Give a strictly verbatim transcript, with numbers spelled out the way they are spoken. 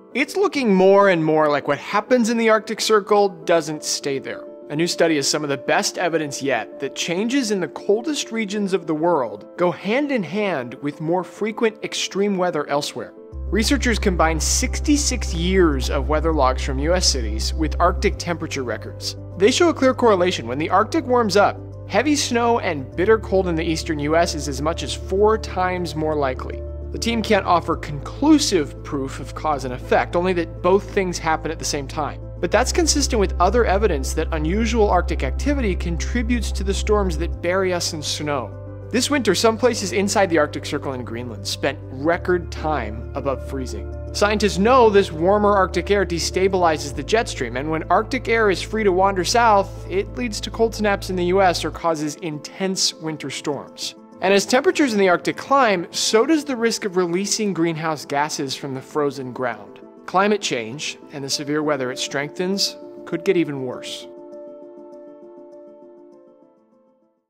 It's looking more and more like what happens in the Arctic Circle doesn't stay there. A new study is some of the best evidence yet that changes in the coldest regions of the world go hand in hand with more frequent extreme weather elsewhere. Researchers combined sixty-six years of weather logs from U S cities with Arctic temperature records. They show a clear correlation. When the Arctic warms up, heavy snow and bitter cold in the eastern U S is as much as four times more likely. The team can't offer conclusive proof of cause and effect, only that both things happen at the same time. But that's consistent with other evidence that unusual Arctic activity contributes to the storms that bury us in snow. This winter, some places inside the Arctic Circle in Greenland spent record time above freezing. Scientists know this warmer Arctic air destabilizes the jet stream, and when Arctic air is free to wander south, it leads to cold snaps in the U S or causes intense winter storms. And as temperatures in the Arctic climb, so does the risk of releasing greenhouse gases from the frozen ground. Climate change, and the severe weather it strengthens, could get even worse.